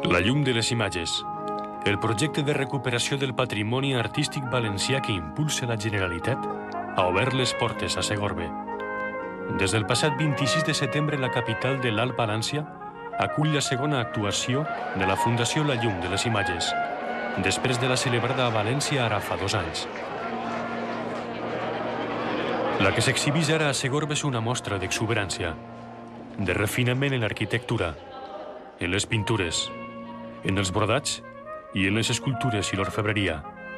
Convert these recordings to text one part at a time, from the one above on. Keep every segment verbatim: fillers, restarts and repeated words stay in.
La llum de les imatges. El projecte de recuperació del patrimoni artístic valencià que impulsa la Generalitat ha obert les portes a Segorbe. Des del passat vint-i-sis de setembre, la capital de l'Alt Palància acull la segona actuació de la Fundació La Llum de les Imatges, després de la celebrada a València ara fa dos anys. La que s'exhibeix ara a Segorbe és una mostra d'exuberància, de refinament en l'arquitectura, en les pintures, en els brodats i en les escultures i l'orfebreria.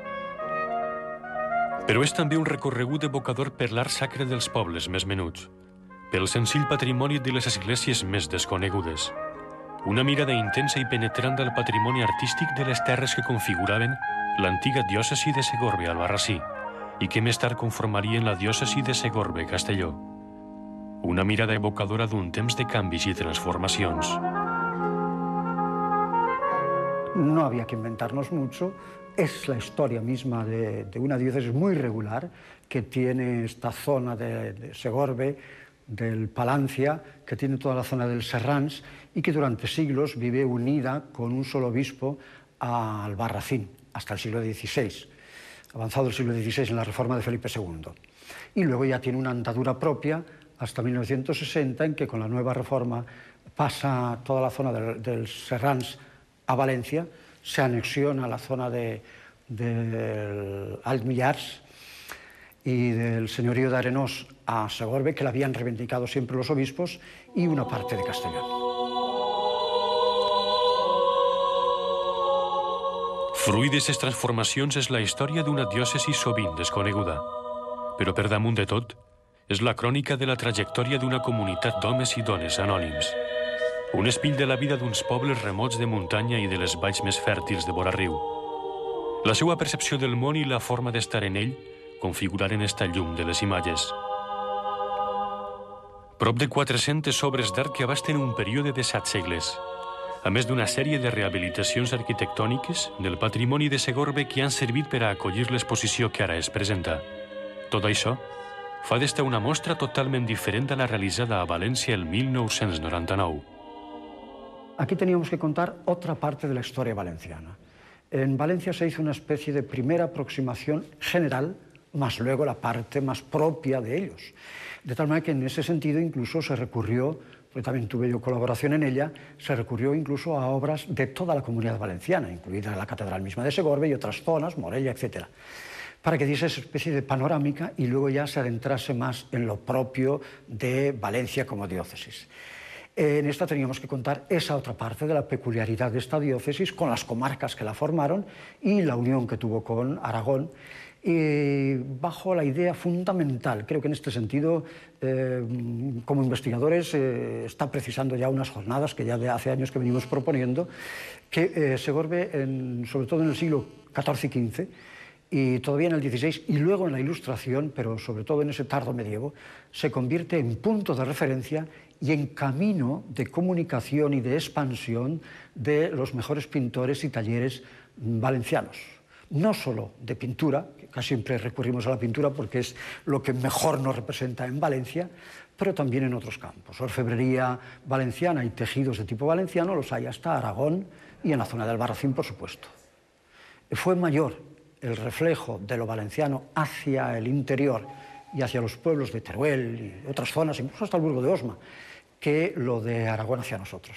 Però és també un recorregut evocador per l'art sacre dels pobles més menuts, pel senzill patrimoni de les esglésies més desconegudes. Una mirada intensa i penetrant del patrimoni artístic de les terres que configuraven l'antiga diòcesi de Segorbe-Albarrasí i que més tard conformarien la diòcesi de Segorbe-Castelló. Una mirada evocadora d'un temps de canvis i transformacions. No había que inventarnos mucho, es la historia misma de, de una diócesis muy regular que tiene esta zona de, de Segorbe, del Palancia, que tiene toda la zona del Serrans y que durante siglos vive unida con un solo obispo a Albarracín, hasta el siglo dieciséis, avanzado el siglo dieciséis en la reforma de Felipe segundo. Y luego ya tiene una andadura propia hasta mil novecientos sesenta, en que con la nueva reforma pasa toda la zona del, del Serrans a Valencia, se anexiona la zona de, del Alt Millars y del señorío de Arenós a Segorbe, que la habían reivindicado siempre los obispos, y una parte de Castellón. Fruit d'aquestes transformacions és la història d'una diòcesi sovint desconeguda, però per damunt de tot és la crònica de la trajectòria d'una comunitat d'homes i dones anònims, un espill de la vida d'uns pobles remots de muntanya i de les valls més fèrtils de vora riu. La seva percepció del món i la forma d'estar en ell configuraren esta llum de les imatges. Prop de quatre-centes obres d'art que abasten un període de set segles, a més d'una sèrie de rehabilitacions arquitectòniques del patrimoni de Segorbe que han servit per a acollir l'exposició que ara es presenta. Tot això fa d'esta una mostra totalment diferent a la realitzada a València el mil nou-cents noranta-nou. Aquí teníamos que contar otra parte de la historia valenciana. En Valencia se hizo una especie de primera aproximación general, más luego la parte más propia de ellos. De tal manera que en ese sentido incluso se recurrió, porque también tuve yo colaboración en ella, se recurrió incluso a obras de toda la comunidad valenciana, incluida la catedral misma de Segorbe y otras zonas, Morella, etcétera, para que diese esa especie de panorámica y luego ya se adentrase más en lo propio de Valencia como diócesis. En esta teníamos que contar esa otra parte de la peculiaridad de esta diócesis con las comarcas que la formaron y la unión que tuvo con Aragón, y bajo la idea fundamental, creo que en este sentido, eh, como investigadores, eh, está precisando ya unas jornadas que ya de hace años que venimos proponiendo, que eh, Segorbe, en, sobre todo en el siglo catorce y quince, y todavía en el dieciséis, y luego en la Ilustración, pero sobre todo en ese tardo medievo, se convierte en punto de referencia y en camino de comunicación y de expansión de los mejores pintores y talleres valencianos. No solo de pintura, que casi siempre recurrimos a la pintura porque es lo que mejor nos representa en Valencia, pero también en otros campos. Orfebrería valenciana y tejidos de tipo valenciano los hay hasta Aragón y en la zona de Albarracín, por supuesto. Fue mayor el reflejo de lo valenciano hacia el interior y hacia los pueblos de Teruel y otras zonas, incluso hasta el Burgo de Osma, que lo de Aragón hacia nosotros.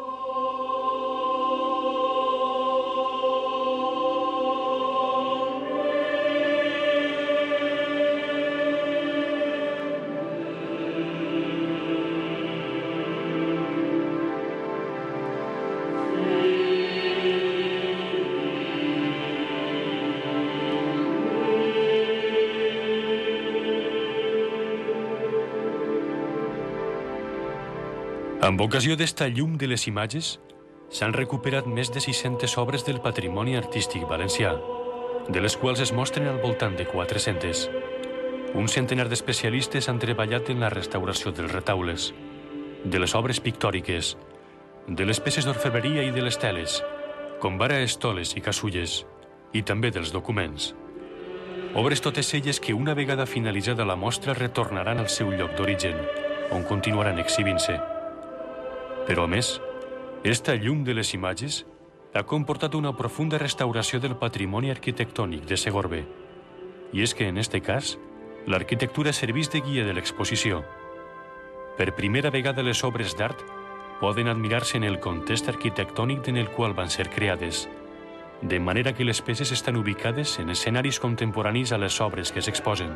Amb ocasió d'esta llum de les imatges, s'han recuperat més de sis-centes obres del patrimoni artístic valencià, de les quals es mostren al voltant de quatre-centes. Un centenar d'especialistes han treballat en la restauració dels retaules, de les obres pictòriques, de les peces d'orfebreria i de les teles, com vara estoles i casulles, i també dels documents. Obres totes elles que una vegada finalitzada la mostra retornaran al seu lloc d'origen, on continuaran exhibint-se. Però a més, Esta llum de les imatges ha comportat una profunda restauració del patrimoni arquitectònic de Segorbe. I és que, en este cas, l'arquitectura serveix de guia de l'exposició. Per primera vegada les obres d'art poden admirar-se en el context arquitectònic en el qual van ser creades, de manera que les peces estan ubicades en escenaris contemporanis a les obres que s'exposen.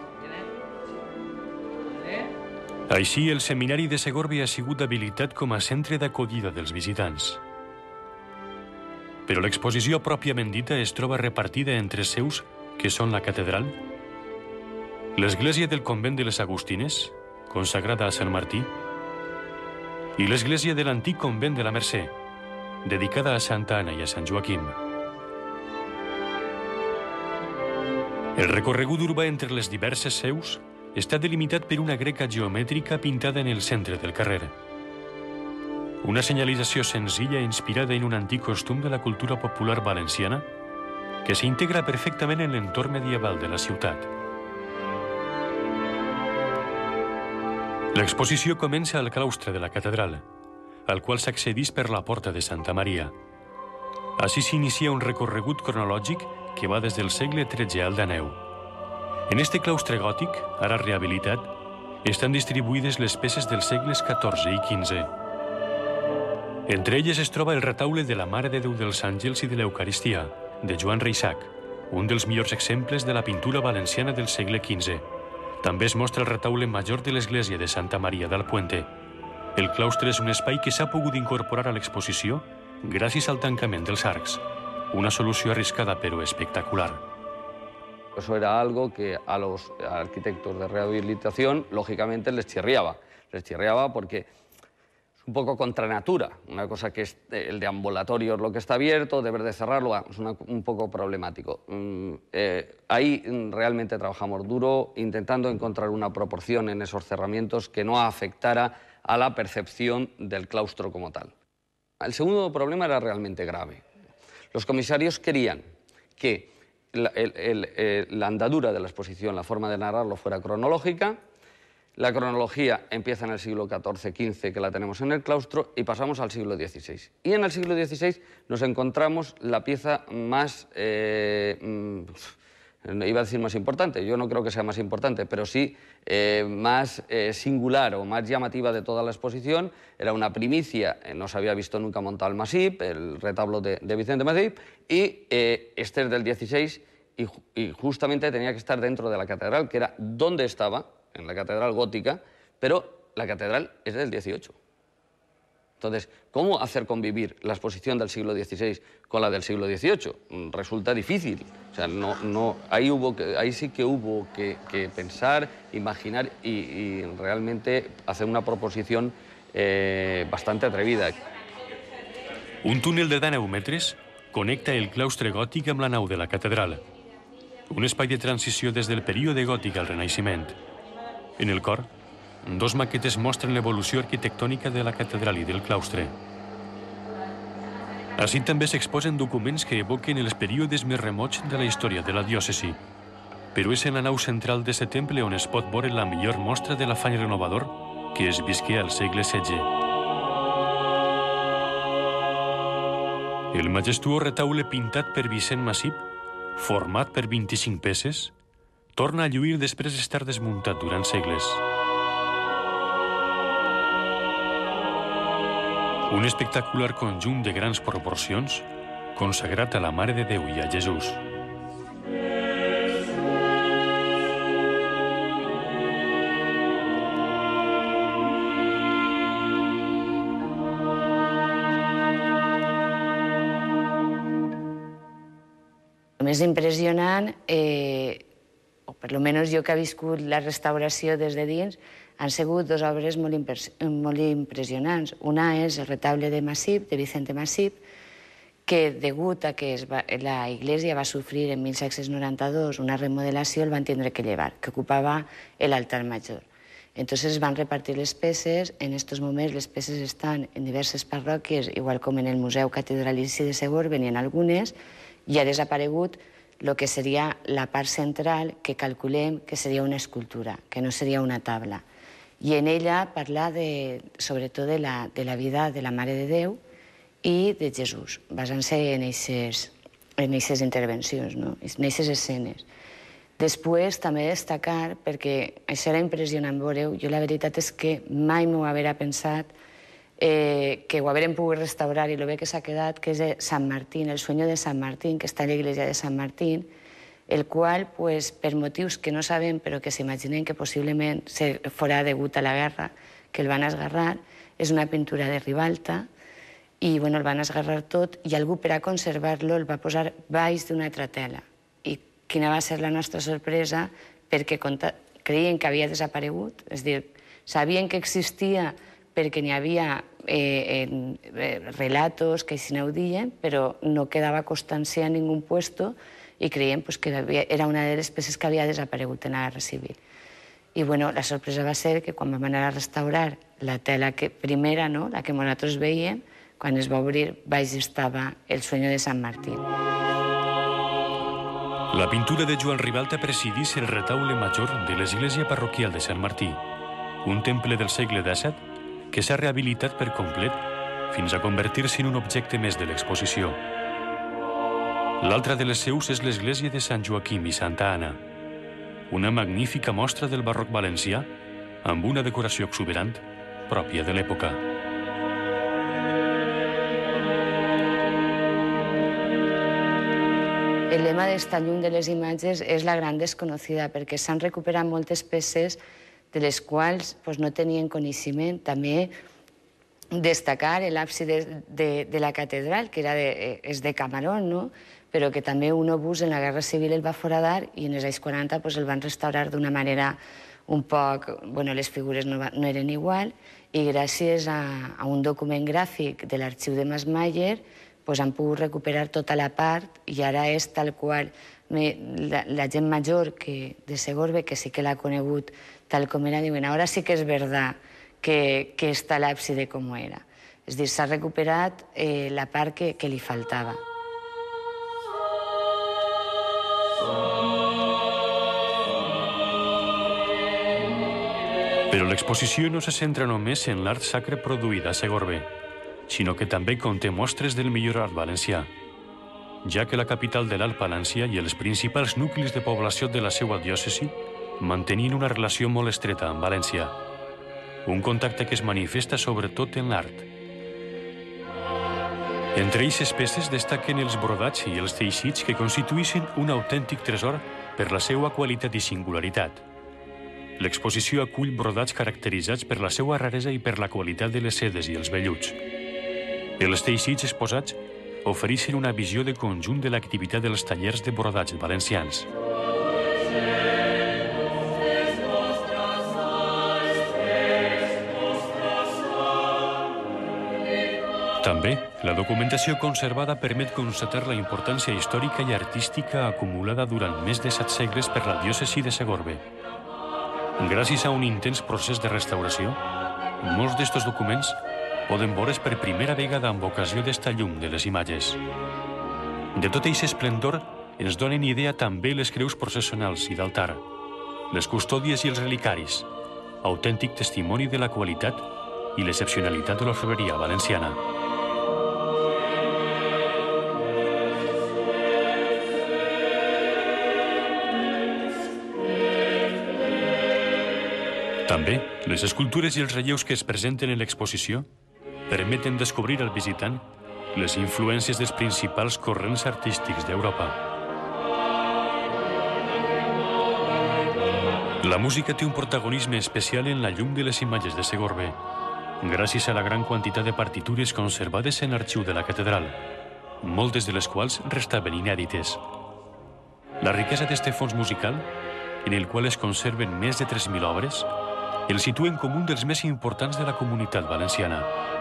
Així, el Seminari de Segorbe ha sigut habilitat com a centre d'acollida dels visitants. Però l'exposició pròpiament dita es troba repartida en tres seus, que són la catedral, l'església del convent de les Agustines, consagrada a Sant Martí, i l'església de l'antic convent de la Mercè, dedicada a Santa Anna i a Sant Joaquim. El recorregut urbà entre les diverses seus està delimitat per una greca geomètrica pintada en el centre del carrer. Una senyalització senzilla inspirada en un antic costum de la cultura popular valenciana que s'integra perfectament en l'entorn medieval de la ciutat. L'exposició comença al claustre de la catedral, al qual s'accedeix per la porta de Santa Maria. Així s'inicia un recorregut cronològic que va des del segle tretze al dènou. En este claustre gòtic, ara rehabilitat, estan distribuïdes les peces dels segles catorze i quinze. Entre elles es troba el retaule de la Mare de Déu dels Àngels i de l'Eucaristia, de Joan Reixac, un dels millors exemples de la pintura valenciana del segle quinze. També es mostra el retaule major de l'església de Santa Maria d'Alpuente. El claustre és un espai que s'ha pogut incorporar a l'exposició gràcies al tancament dels arcs, una solució arriscada però espectacular. Eso era algo que a los arquitectos de rehabilitación, lógicamente, les chirriaba. Les chirriaba porque es un poco contra natura. Una cosa que es el deambulatorio es lo que está abierto, deber de cerrarlo, es una, un poco problemático. Eh, ahí realmente trabajamos duro, intentando encontrar una proporción en esos cerramientos que no afectara a la percepción del claustro como tal. El segundo problema era realmente grave. Los comisarios querían que La, el, el, el, la andadura de la exposición, la forma de narrarlo fuera cronológica. La cronología empieza en el siglo catorce quince, que la tenemos en el claustro, y pasamos al siglo dieciséis. Y en el siglo dieciséis nos encontramos la pieza más, eh, iba a decir más importante, yo no creo que sea más importante, pero sí eh, más eh, singular o más llamativa de toda la exposición. Era una primicia, eh, no se había visto nunca montado el Masip, el retablo de, de Vicente Masip, y eh, este es del dieciséis y, y justamente tenía que estar dentro de la catedral, que era donde estaba, en la catedral gótica, pero la catedral es del dieciocho. Entonces, ¿cómo hacer convivir la exposición del siglo dieciséis con la del siglo dieciocho? Resulta difícil. O sea, no, no, ahí, hubo que, ahí sí que hubo que, que pensar, imaginar y, y realmente hacer una proposición eh, bastante atrevida. Un túnel de deu metres connecta el claustre gòtic amb la nau de la catedral. Un espai de transició des del període gòtic al Renaixement. En el cor, dos maquetes mostren l'evolució arquitectònica de la catedral i del claustre. Així també s'exposen documents que evoquen els períodes més remots de la història de la diòcesi. Però és en la nau central d'aquest temple on es pot veure la millor mostra de l'afany renovador que es visqué al segle setze. El majestuós retaule pintat per Vicent Masip, format per vint-i-cinc peces, torna a lluir després d'estar desmuntat durant segles. Un espectacular conjunt de grans proporcions consagrat a la Mare de Déu i a Jesús. El més impressionant, eh, o per almenys jo que he viscut la restauració des de dins, han sigut dues obres molt, molt impressionants. Una és el retable de Masip, de Vicente Masip, que degut a que es va, la Iglesia va sofrir en mil set-cents noranta-dos una remodelació, el van tindre que llevar, que ocupava l'altar major. Entonces van repartir les peces. En estos moments les peces estan en diverses parròquies, igual com en el Museu Catedralici de Segorbe, n'hi ha algunes, i ha desaparegut el que seria la part central, que calculem que seria una escultura, que no seria una tabla. I en ella parla de, sobretot de la, de la vida de la Mare de Déu, i de Jesús, basant-se en aquestes intervencions, en aquestes escenes. Després, també destacar, perquè això era impressionant veure-ho, jo la veritat és que mai m'ho haguera pensat que ho haguérem pogut restaurar i el bé que s'ha quedat, que és de Sant Martín, el Sueño de Sant Martín, que està a l'església de Sant Martín, el qual, per motius que no sabem, però que s'imaginen que possiblement fora degut a la guerra, que el van esgarrar, és una pintura de Ribalta, i el van esgarrar tot, i algú per a conservar-lo el va posar baix d'una altra tela. I quina va ser la nostra sorpresa? Perquè creien que havia desaparegut, és a dir, sabien que existia perquè n'hi havia relatos que així n'ho diuen, però no quedava constància en ningú puesto i creiem que era una de les peces que havia desaparegut en la Guerra Civil. I la sorpresa va ser que quan vam anar a restaurar la tela primera, la que nosaltres veiem, quan es va obrir, baix estava el Sueño de Sant Martín. La pintura de Joan Ribalta presidís el retaule major de l'església parroquial de Sant Martí, un temple del segle dèsset que s'ha rehabilitat per complet fins a convertir-se en un objecte més de l'exposició. L'altra de les seus és l'església de Sant Joaquim i Santa Anna, una magnífica mostra del barroc valencià amb una decoració exuberant pròpia de l'època. El lema d'esta llum de les imatges és la gran desconocida, perquè s'han recuperat moltes peces de les quals no tenien coneixement. També destacar l'àbside de la catedral, que és de Camarón, però que també un obús en la Guerra Civil el va foradar i en els anys quaranta el van restaurar d'una manera un poc... les figures no eren igual, i gràcies a un document gràfic de l'arxiu de Masmayer han pogut recuperar tota la part i ara és tal qual. La gent major de Segorbe, que sí que l'ha conegut tal com era, diuen, ara sí que és verdad que està l'àbside com era. És a dir, s'ha recuperat la part que li faltava. Però l'exposició no se centra només en l'art sacre produït a Segorbe, sinó que també conté mostres del millor art valencià, ja que la capital de l'Alt Palància i els principals nuclis de població de la seva diòcesi mantenien una relació molt estreta amb València, un contacte que es manifesta sobretot en l'art. Entre aquestes peces destaquen els brodats i els teixits que constituïssin un autèntic tresor per la seva qualitat i singularitat. L'exposició acull brodats caracteritzats per la seva raresa i per la qualitat de les sedes i els velluts. Els teixits exposats ofereixen una visió de conjunt de l'activitat dels tallers de brodats valencians. També, la documentació conservada permet constatar la importància històrica i artística acumulada durant més de set segles per la diòcesi de Segorbe. Gràcies a un intens procés de restauració, molts d'estos documents poden veure's per primera vegada amb ocasió d'esta llum de les imatges. De tot aquest esplendor ens donen idea també les creus processionals i d'altar, les custòdies i els relicaris, autèntic testimoni de la qualitat i l'excepcionalitat de l'orfebreria valenciana. També, les escultures i els relleus que es presenten en l'exposició permeten descobrir al visitant les influències dels principals corrents artístics d'Europa. La música té un protagonisme especial en la llum de les imatges de Segorbe, gràcies a la gran quantitat de partitures conservades en l'arxiu de la catedral, moltes de les quals restaven inèdites. La riquesa d'este fons musical, en el qual es conserven més de tres mil obres, el situen com un dels més importants de la comunitat valenciana.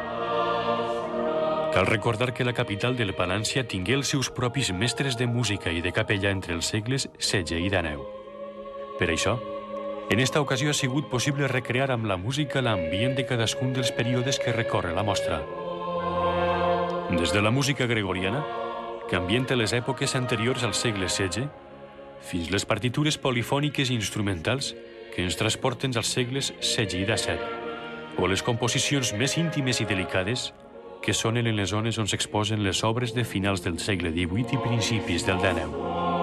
Cal recordar que la capital del Palància tingué els seus propis mestres de música i de capella entre els segles setze i dènou. Per això, en esta ocasió ha sigut possible recrear amb la música l'ambient de cadascun dels períodes que recorre la mostra. Des de la música gregoriana, que ambienta les èpoques anteriors al segle setze, fins les partitures polifòniques i instrumentals que ens transporten als segles setze i dèsset, o les composicions més íntimes i delicades que són en les zones on s'exposen les obres de finals del segle divuit i principis del dènou.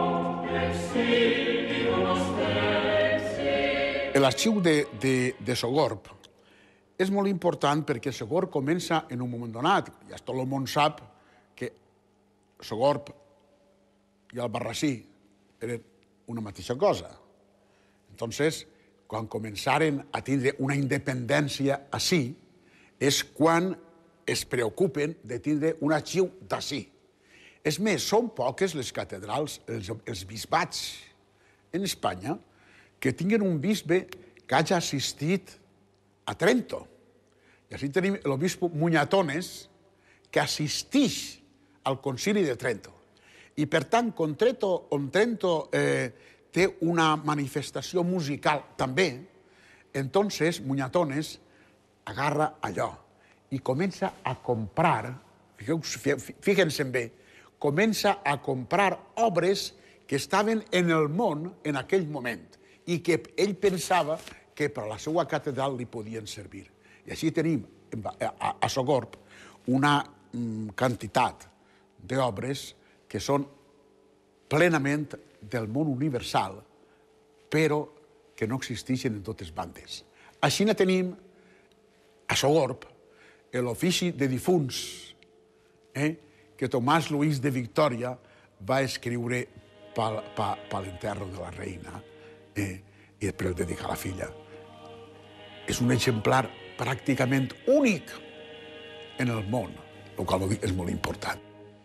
L'arxiu de, de, de Sogorb és molt important perquè Sogorb comença en un moment donat. Ja tot el món sap que Sogorb i Albarrasí eren una mateixa cosa. Entonces, quan començaren a tindre una independència així, és quan es preocupen de tindre un arxiu d'ací. És més, són poques les catedrals, els, els bisbats en Espanya, que tinguen un bisbe que hagi assistit a Trento. I així tenim l'obispo Muñatones, que assistix al concili de Trento. I, per tant, on Trento, on Trento eh, té una manifestació musical també, entonces Muñatones agarra allò i comença a comprar, fíjense bé, comença a comprar obres que estaven en el món en aquell moment i que ell pensava que per a la seva catedral li podien servir. I així tenim a Sogorb una quantitat d'obres que són plenament del món universal, però que no existeixen en totes bandes. Així ne tenim a Sogorb l'ofici de difunts eh, que Tomàs Lluís de Victòria va escriure per l'enterro de la reina eh, i després dedicar a la filla. És un exemplar pràcticament únic en el món, el qual és molt important.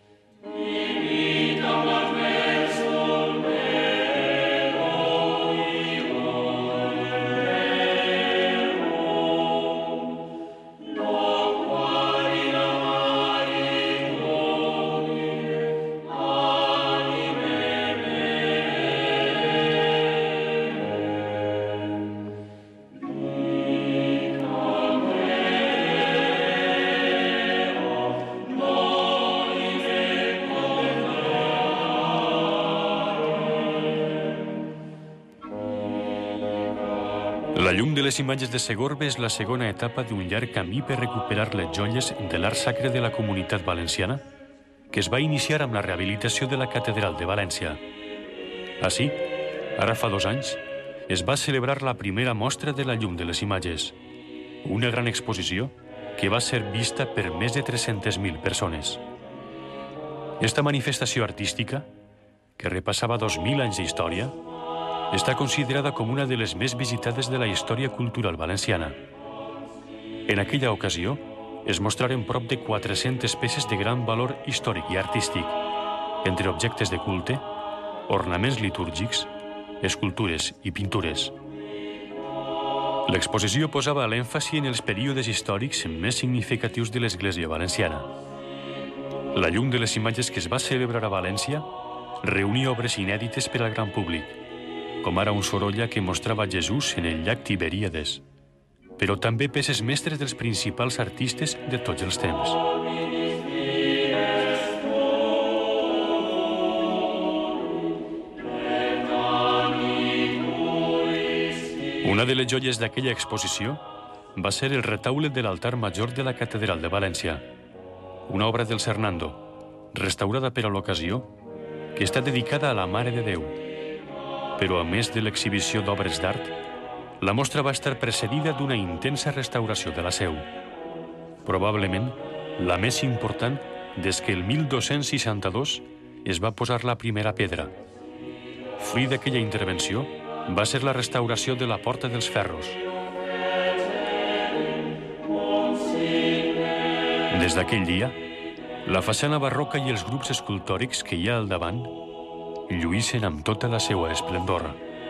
La llum de les imatges de Segorb és la segona etapa d'un llarg camí per recuperar les joies de l'art sacre de la Comunitat Valenciana, que es va iniciar amb la rehabilitació de la Catedral de València. Així, ara fa dos anys, es va celebrar la primera mostra de la llum de les imatges, una gran exposició que va ser vista per més de tres-centes mil persones. Esta manifestació artística, que repassava dos mil anys d'història, està considerada com una de les més visitades de la història cultural valenciana. En aquella ocasió, es mostraren prop de quatre-centes peces de gran valor històric i artístic, entre objectes de culte, ornaments litúrgics, escultures i pintures. L'exposició posava l'èmfasi en els períodes històrics més significatius de l'Església valenciana. La llum de les imatges que es va celebrar a València reunia obres inèdites per al gran públic, com ara un Sorolla que mostrava Jesús en el llac Tiberíades, però també peces mestres dels principals artistes de tots els temps. Una de les joies d'aquella exposició va ser el retaule de l'altar major de la Catedral de València, una obra del Hernando, restaurada per a l'ocasió, que està dedicada a la Mare de Déu. Però a més de l'exhibició d'obres d'art, la mostra va estar precedida d'una intensa restauració de la seu. Probablement, la més important des que el mil dos-cents seixanta-dos es va posar la primera pedra. Fruit d'aquella intervenció va ser la restauració de la Porta dels Ferros. Des d'aquell dia, la façana barroca i els grups escultòrics que hi ha al davant lluïssen amb tota la seva esplendor.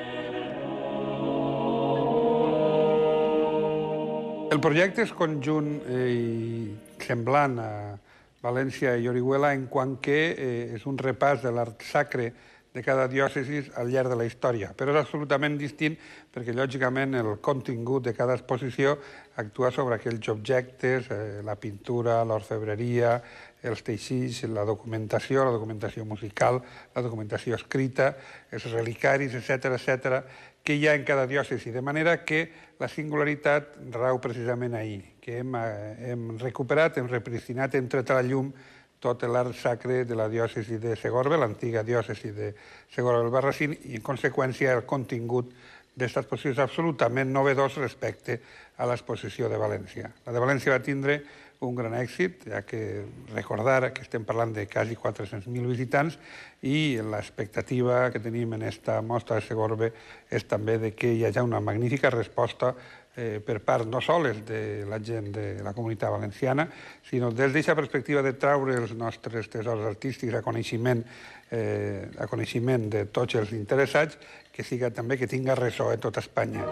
El projecte és conjunt i semblant a València i Orihuela en quant que és un repàs de l'art sacre de cada diòcesi al llarg de la història, però és absolutament distint perquè, lògicament, el contingut de cada exposició actua sobre aquells objectes, la pintura, l'orfebreria, els teixits, la documentació, la documentació musical, la documentació escrita, els relicaris, etcètera, etcètera, que hi ha en cada diòcesi, de manera que la singularitat rau precisament ahir, que hem, hem recuperat, hem repristinat, hem tret a la llum tot l'art sacre de la diòcesi de Segorbe, l'antiga diòcesi de Segorbe-Albarracín, i en conseqüència el contingut d'aquesta exposició és absolutament novedós respecte a l'exposició de València. La de València va tindre un gran èxit, ja que recordar que estem parlant de quasi quatre-cents mil visitants i l'expectativa que tenim en aquesta mostra de Segorbe és també de que hi hagi una magnífica resposta eh, per part no sols de la gent de la comunitat valenciana, sinó des d'aquesta perspectiva de traure els nostres tesors artístics a coneixement, eh, a coneixement de tots els interessats, que siga també que tinga ressò a tota Espanya.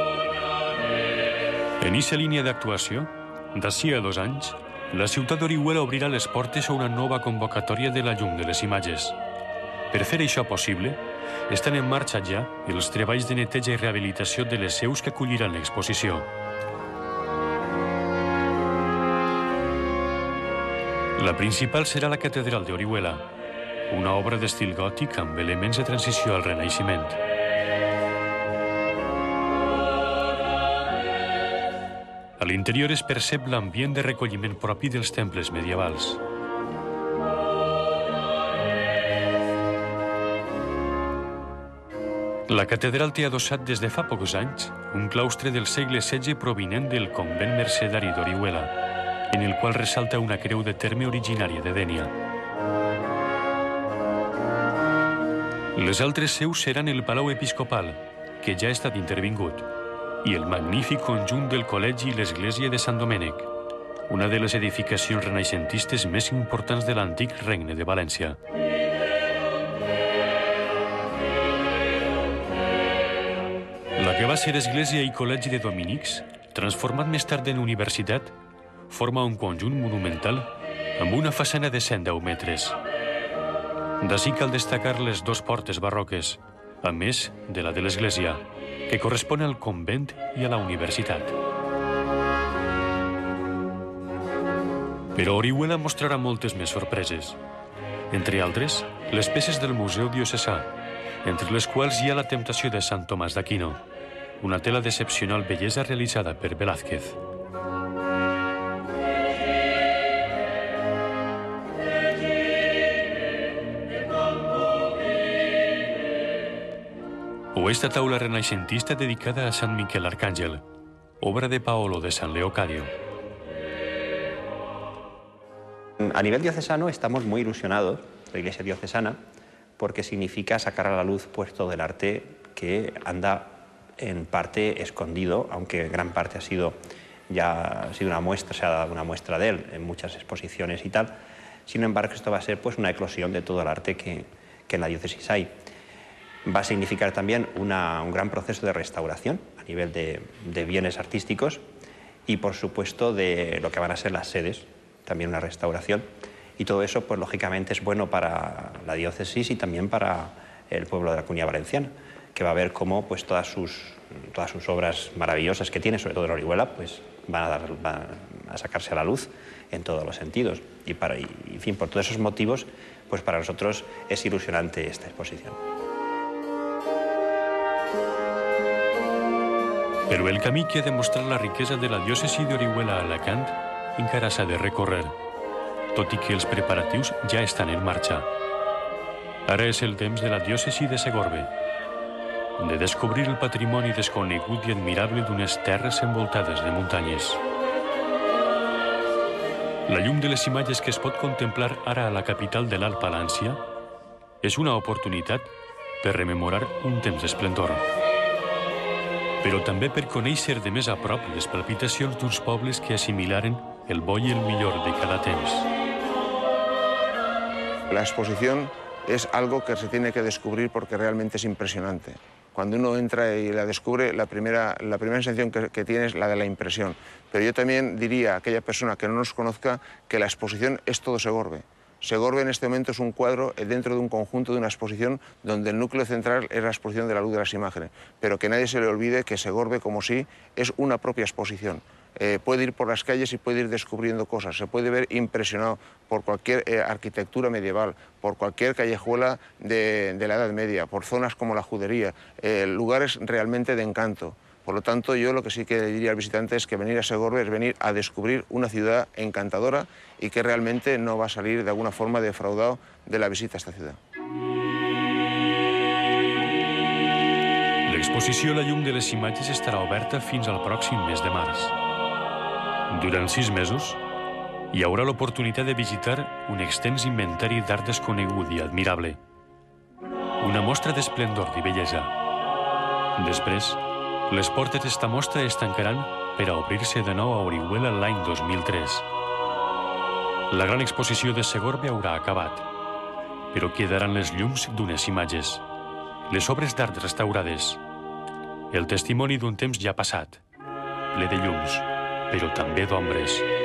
En aquesta línia d'actuació, d'ací a dos anys, la ciutat d'Orihuela obrirà les portes a una nova convocatòria de la llum de les imatges. Per fer això possible, estan en marxa ja els treballs de neteja i rehabilitació de les seus que acolliran l'exposició. La principal serà la catedral d'Orihuela, una obra d'estil gòtic amb elements de transició al Renaixement. A l'interior es percep l'ambient de recolliment propi dels temples medievals. La catedral té adossat des de fa pocs anys un claustre del segle setze provinent del convent mercedari d'Orihuela, en el qual ressalta una creu de terme originària de Dénia. Les altres seus seran el Palau Episcopal, que ja ha estat intervingut, i el magnífic conjunt del col·legi i l'església de Sant Domènec, una de les edificacions renaixentistes més importants de l'antic regne de València. La que va ser església i col·legi de dominics, transformat més tard en universitat, forma un conjunt monumental amb una façana de cent deu metres. D'ací cal destacar les dues portes barroques, a més de la de l'església, que correspon al convent i a la universitat. Però Orihuela mostrarà moltes més sorpreses. Entre altres, les peces del Museu Diocesà, entre les quals hi ha la Temptació de Sant Tomàs d'Aquino, una tela d'excepcional bellesa realitzada per Velázquez. O esta taula renaixentista dedicada a Sant Miquel Arcángel, obra de Paolo de San Leocadio. A nivel diocesano estamos muy ilusionados, la Iglesia diocesana, porque significa sacar a la luz pues, todo el arte que anda en parte escondido, aunque gran parte ha sido ya ha sido una muestra, se ha dado una muestra de él en muchas exposiciones y tal. Sin embargo, esto va a ser pues, una eclosión de todo el arte que, que en la diócesis hay. Va a significar también una, un gran proceso de restauración a nivel de, de bienes artísticos y, por supuesto, de lo que van a ser las sedes, también una restauración. Y todo eso, pues lógicamente, es bueno para la diócesis y también para el pueblo de la Comunidad Valenciana, que va a ver cómo pues, todas, sus, todas sus obras maravillosas que tiene, sobre todo en Orihuela, pues, van, a dar, van a sacarse a la luz en todos los sentidos. Y, para, y, en fin, por todos esos motivos, pues para nosotros es ilusionante esta exposición. Però el camí que ha demostrat la riquesa de la diòcesi d'Orihuela a Alacant encara s'ha de recórrer, tot i que els preparatius ja estan en marxa. Ara és el temps de la diòcesi de Segorbe, de descobrir el patrimoni desconegut i admirable d'unes terres envoltades de muntanyes. La llum de les imatges que es pot contemplar ara a la capital de l'Alt Palància és una oportunitat per rememorar un temps d'esplendor, però també per conèixer de més a prop les palpitacions d'uns pobles que assimilaren el bo y el millor de cada temps. La exposición es algo que se tiene que descubrir porque realmente es impresionante. Cuando uno entra y la descubre, la primera, la primera sensación que, que tiene es la de la impresión. Pero yo también diría a aquella persona que no nos conozca que la exposición es todo Segorbe. Segorbe en este momento es un cuadro dentro de un conjunto de una exposición donde el núcleo central es la exposición de la luz de las imágenes, pero que nadie se le olvide que Segorbe como sí es una propia exposición. eh, puede ir por las calles y puede ir descubriendo cosas, se puede ver impresionado por cualquier eh, arquitectura medieval, por cualquier callejuela de, de la Edad Media, por zonas como la Judería, eh, lugares realmente de encanto. Por lo tanto, yo lo que sí que diría al visitante es que venir a Segorbe es venir a descubrir una ciudad encantadora y que realmente no va a salir de alguna forma defraudado de la visita a esta ciudad. L'exposició La llum de les imatges estarà oberta fins al pròxim mes de març. Durant sis mesos, hi haurà l'oportunitat de visitar un extens inventari d'art desconegut i admirable. Una mostra d'esplendor i bellesa. Després, les portes d'esta mostra es tancaran per a obrir-se de nou a Orihuela l'any dos mil tres. La gran exposició de Segorbe haurà acabat, però quedaran les llums d'unes imatges, les obres d'art restaurades, el testimoni d'un temps ja passat, ple de llums, però també d'ombres.